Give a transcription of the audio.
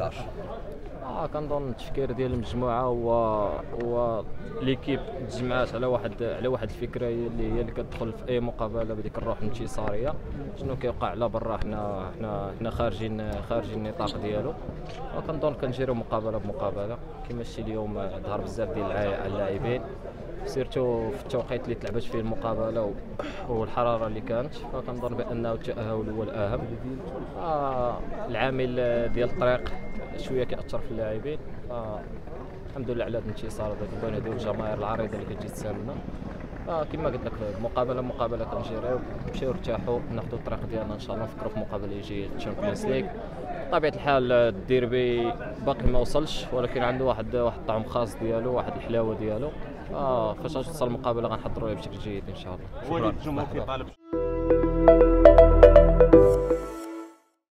2019؟ كنظن التفكير ديال المجموعه هو ليكيب تجمعات على واحد الفكره اللي كتدخل في اي مقابله بديك الروح الانتصاريه. شنو كيوقع على برا حنا خارجين النطاق ديالو. وكنظن كنجيرو مقابله بمقابله كما شتي اليوم ظهر بزاف ديال اللاعبين سيرتو في التوقيت اللي تلعبت فيه المقابله والحراره اللي كانت. فكنظن بانه التاهل هو الاهم. العامل ديال الطريق شويه كيأثر في اللاعبين. الحمد لله على هذا الانتصار هذا كنبغيو نديرو الجماهير العريضه اللي كتجي تساندنا. كما قلت لك مقابله كنجيريو نمشيو نرتاحوا ناخذوا الطريق ديالنا ان شاء الله نفكروا في مقابله يجي الشامبيونز ليغ. بطبيعه الحال الديربي باقي ما وصلش ولكن عنده واحد الطعم خاص ديالو واحد الحلاوه ديالو. فاش توصل المقابله غنحضروا لها بشكل جيد ان شاء الله. وليد الجمهور كيطالب